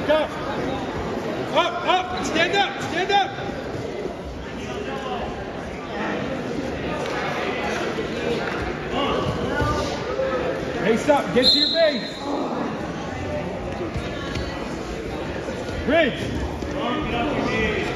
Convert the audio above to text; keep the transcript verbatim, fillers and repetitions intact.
Back up. Up, up, stand up, stand up. Base up, get to your base. Bridge.